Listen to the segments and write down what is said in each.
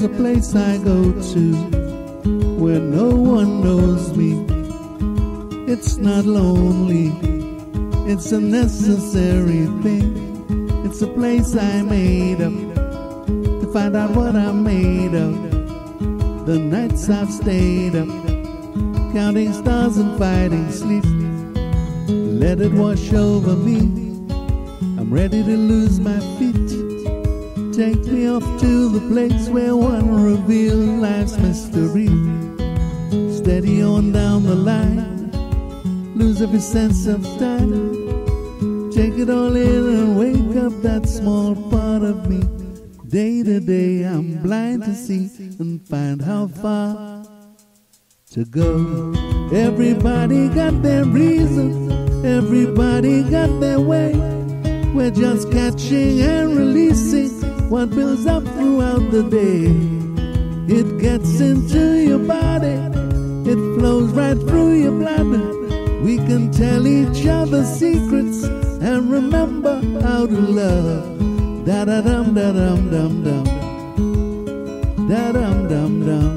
There's a place I go to where no one knows me. It's not lonely, it's a necessary thing. It's a place I made up to find out what I'm made of. The nights I've stayed up, counting stars and fighting sleep. Let it wash over me, I'm ready to lose my feet. Take me off to the place where one reveals life's mystery. Steady on down the line, lose every sense of time. Take it all in and wake up that small part of me. Day to day I'm blind to see and find how far to go. Everybody got their reason, everybody got their way. We're just catching and releasing what builds up throughout the day. It gets into your body, it flows right through your blood. We can tell each other secrets and remember how to love. Da da dum da dum dum dum, da dum dum dum,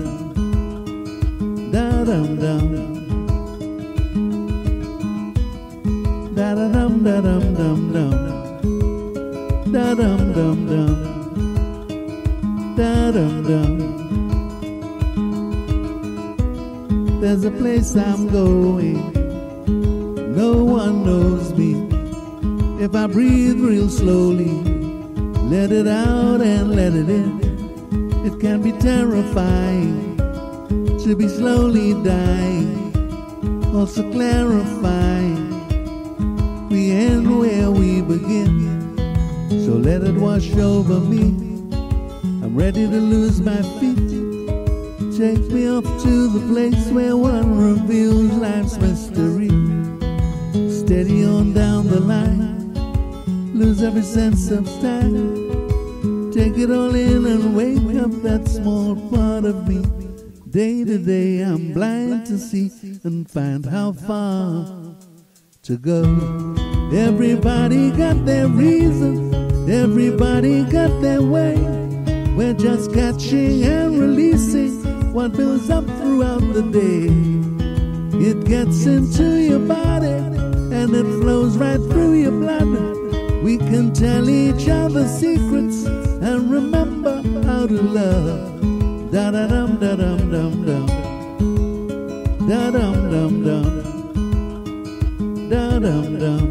da dum dum, da da dum da dum dum dum, da dum dum dum, da dum dum. There's a place I'm going, no one knows me. If I breathe real slowly, let it out and let it in. It can be terrifying to be slowly dying, also clarifying. We end where we begin, so let it wash over me. I'm ready to lose my feet. Take me off to the place where one reveals life's mystery. Steady on down the line, lose every sense of time. Take it all in and wake up that small part of me. Day to day I'm blind to see and find how far to go. Everybody got their reason, everybody got their way. We're just catching and releasing what builds up throughout the day. It gets into your body and it flows right through your blood. We can tell each other secrets and remember how to love. Da da dum da dum dum dum, da dum dum dum, da dum dum,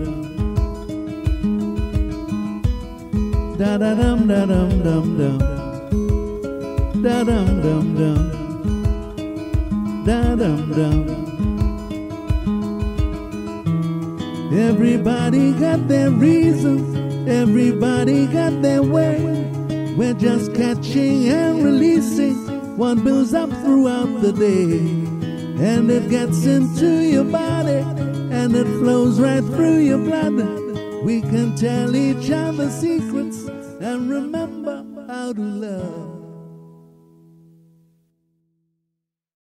da da dum da dum dum dum, da dum dum dum, da dum dum. Everybody got their reasons, everybody got their way. We're just catching and releasing what builds up throughout the day. And it gets into your body and it flows right through your blood. We can tell each other secrets and remember how to love.